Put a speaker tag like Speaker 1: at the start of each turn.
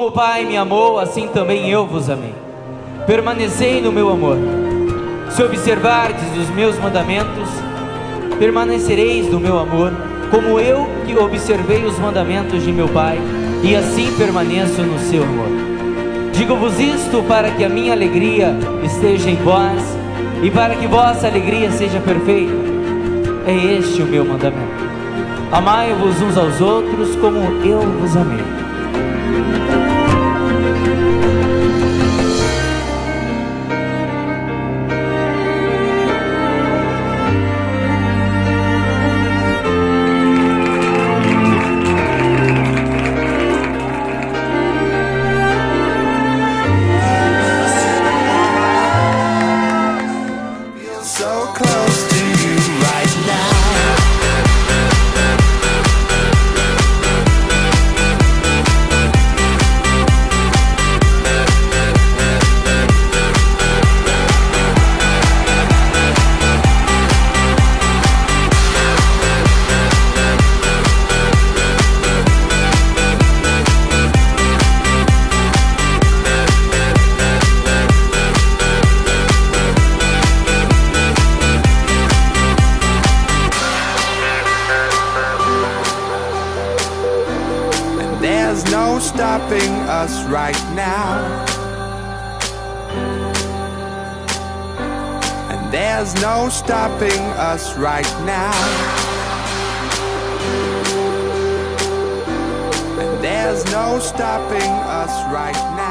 Speaker 1: Como o Pai me amou, assim também eu vos amei. Permanecei no meu amor. Se observardes os meus mandamentos, permanecereis no meu amor, como eu que observei os mandamentos de meu Pai, e assim permaneço no seu amor. Digo-vos isto para que a minha alegria esteja em vós, e para que vossa alegria seja perfeita. É este o meu mandamento: amai-vos uns aos outros como eu vos amei.
Speaker 2: Stopping us right now, and there's no stopping us right now, and there's no stopping us right now.